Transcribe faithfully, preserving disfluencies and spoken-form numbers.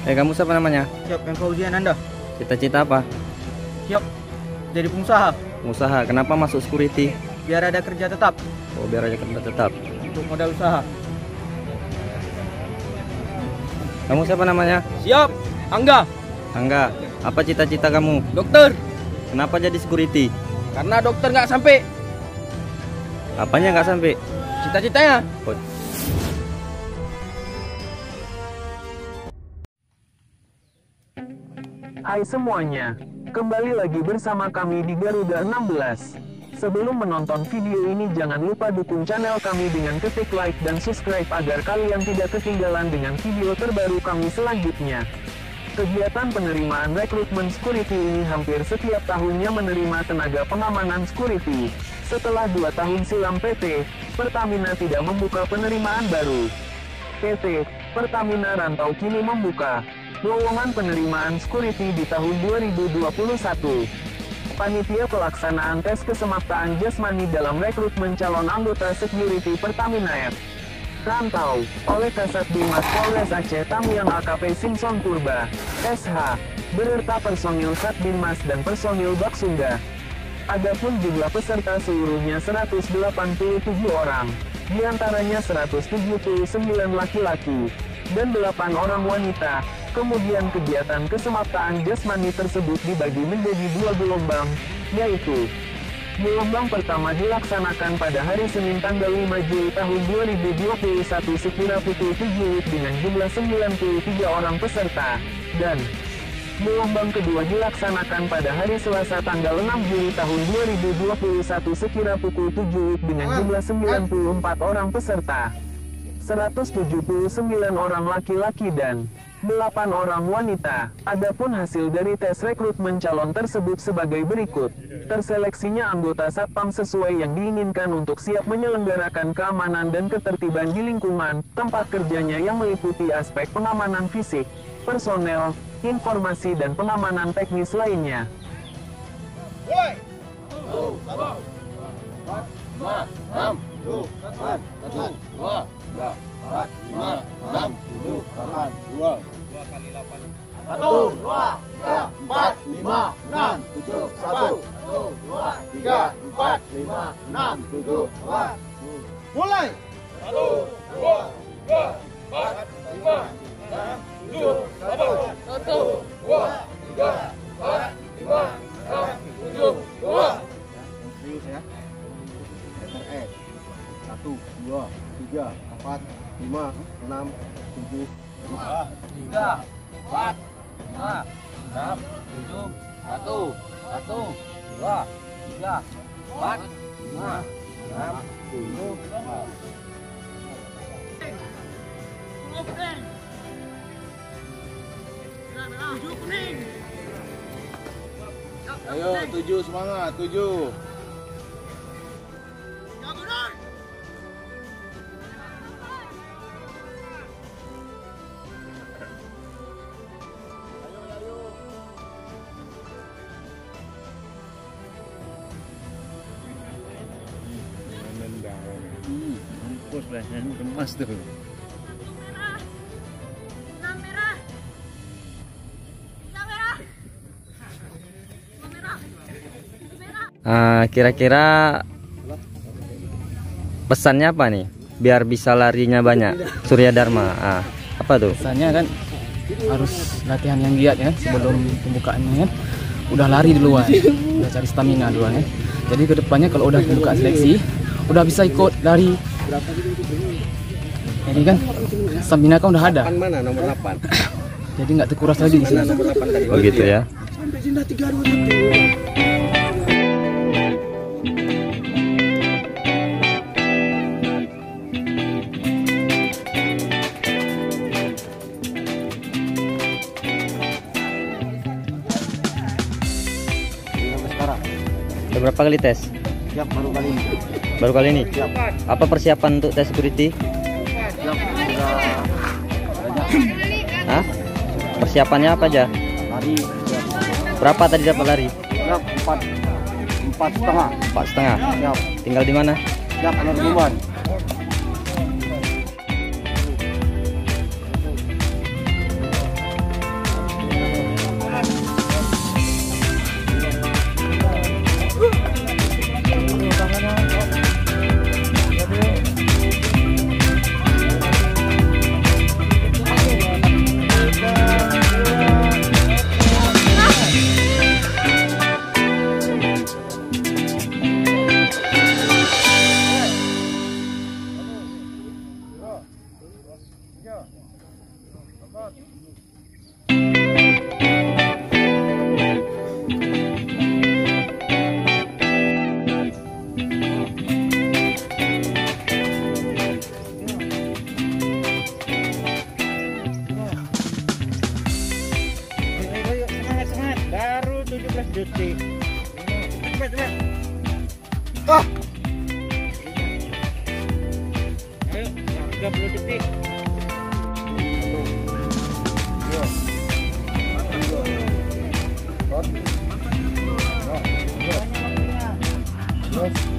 Eh, kamu siapa namanya? Siap, yang Fauzian Anda. Cita-cita apa? Siap, jadi pengusaha. Pengusaha. Kenapa masuk security? Biar ada kerja tetap. Oh, biar aja kerja tetap. Untuk modal usaha. Kamu siapa namanya? Siap, Angga. Angga. Apa cita-cita kamu? Dokter. Kenapa jadi security? Karena dokter nggak sampai. Apanya nggak sampai? Cita-citanya. Oh. Hai semuanya, kembali lagi bersama kami di Garuda enam belas. Sebelum menonton video ini jangan lupa dukung channel kami dengan ketik like dan subscribe agar kalian tidak ketinggalan dengan video terbaru kami selanjutnya. Kegiatan penerimaan rekrutmen security ini hampir setiap tahunnya menerima tenaga pengamanan security. Setelah dua tahun silam P T Pertamina tidak membuka penerimaan baru. P T Pertamina Rantau kini membuka lowongan penerimaan security di tahun dua ribu dua puluh satu. Panitia pelaksanaan tes kesemaptaan jasmani dalam rekrutmen calon anggota security Pertamina F. Rantau, oleh Kasat Bimas Polres Aceh Tamiang A K P Simpson Purba, S H, beserta personil Satbinmas dan personil Baksunda. Adapun jumlah peserta seluruhnya seratus delapan puluh tujuh orang, diantaranya seratus tujuh puluh sembilan laki-laki, dan delapan orang wanita. Kemudian kegiatan kesemaptaan jasmani tersebut dibagi menjadi dua gelombang, yaitu gelombang pertama dilaksanakan pada hari Senin tanggal lima Juli tahun dua ribu dua puluh satu sekira pukul tujuh dengan jumlah sembilan puluh tiga orang peserta, dan gelombang kedua dilaksanakan pada hari Selasa tanggal enam Juli tahun dua ribu dua puluh satu sekira pukul tujuh dengan jumlah sembilan puluh empat orang peserta, seratus tujuh puluh sembilan orang laki-laki dan delapan orang wanita. Adapun hasil dari tes rekrutmen calon tersebut sebagai berikut. Terseleksinya anggota Satpam sesuai yang diinginkan untuk siap menyelenggarakan keamanan dan ketertiban di lingkungan tempat kerjanya yang meliputi aspek pengamanan fisik, personel, informasi dan pengamanan teknis lainnya. Satu, dua, tiga, empat, lima, enam, tujuh, satu, dua, tiga, empat, lima, enam, tujuh, delapan. Mulai. Satu, dua, tiga, empat, lima, enam, tujuh, satu, satu, dua, tiga, empat, lima, enam, tujuh, dua. Serius ya. Eh, satu, dua, tiga, empat, lima, enam, tujuh, dua, tiga, empat, lima, enam, tujuh, satu, satu, dua, tiga, empat, lima, enam, tujuh, delapan. Ayo, tujuh semangat, tujuh. Mampus lah, ini kemas tuh. Uh, kira-kira pesannya apa nih biar bisa larinya banyak? Surya Dharma, ah, apa tuh? Pesannya kan harus latihan yang giat ya sebelum pembukaannya kan, udah lari duluan, udah cari stamina duluan ya. Jadi kedepannya kalau udah pembukaan seleksi udah bisa ikut lari, jadi kan stamina kan udah ada. Mana nomor delapan? Jadi nggak terkuras lagi di sini. Oh gitu ya. Udah berapa kali tes? Siap, baru kali ini. Baru kali ini? Siap. Apa persiapan untuk tes security? Siap, sudah Hah? Persiapannya apa aja? lari. Siap. Berapa tadi dapat lari? Siap, empat, empat setengah. Empat setengah. Siap. Tinggal di mana? Siap, Anak Buban. Semangat, semangat. Baru tujuh belas detik. Cepat, cepat. Oh. Ayo, tiga puluh detik. Terus.